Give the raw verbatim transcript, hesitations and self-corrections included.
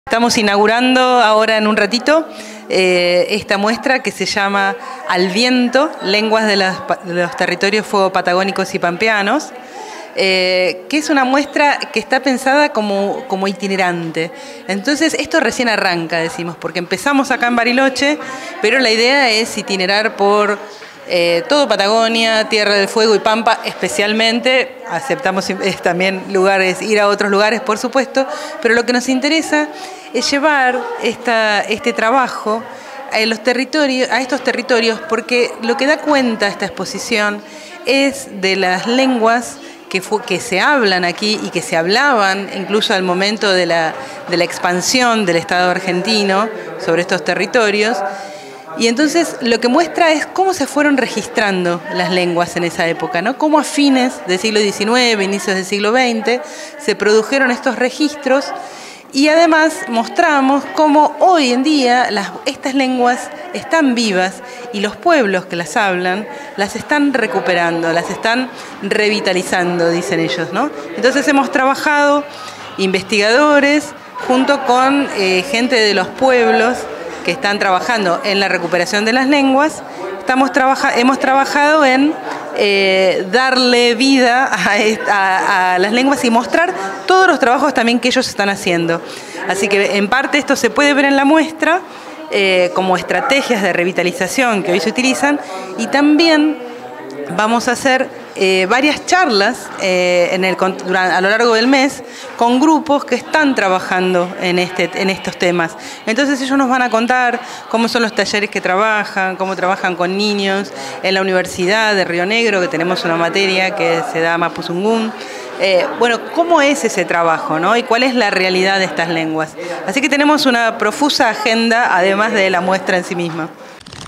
Estamos inaugurando ahora en un ratito eh, esta muestra que se llama Al Viento, Lenguas de, las, de los Territorios Fuego Patagónicos y Pampeanos, eh, que es una muestra que está pensada como, como itinerante. Entonces esto recién arranca, decimos, porque empezamos acá en Bariloche, pero la idea es itinerar por eh, todo Patagonia, Tierra del Fuego y Pampa especialmente. Aceptamos también lugares, ir a otros lugares, por supuesto, pero lo que nos interesa es llevar esta, este trabajo a, los territorios, a estos territorios, porque lo que da cuenta esta exposición es de las lenguas que, fue, que se hablan aquí y que se hablaban incluso al momento de la, de la expansión del Estado argentino sobre estos territorios. Y entonces lo que muestra es cómo se fueron registrando las lenguas en esa época, ¿no? Cómo a fines del siglo diecinueve, inicios del siglo veinte, se produjeron estos registros. Y además mostramos cómo hoy en día las, estas lenguas están vivas y los pueblos que las hablan las están recuperando, las están revitalizando, dicen ellos, ¿no? Entonces hemos trabajado investigadores junto con eh, gente de los pueblos que están trabajando en la recuperación de las lenguas. Estamos trabaja hemos trabajado en eh, darle vida a, a, a las lenguas y mostrar todos los trabajos también que ellos están haciendo. Así que en parte esto se puede ver en la muestra eh, como estrategias de revitalización que hoy se utilizan, y también vamos a hacer eh, varias charlas eh, en el, durante, a lo largo del mes con grupos que están trabajando en, este, en estos temas. Entonces ellos nos van a contar cómo son los talleres que trabajan, cómo trabajan con niños en la Universidad de Río Negro, que tenemos una materia que se da Mapuzungún. Eh, bueno, cómo es ese trabajo, ¿no? Y cuál es la realidad de estas lenguas. Así que tenemos una profusa agenda, además de la muestra en sí misma.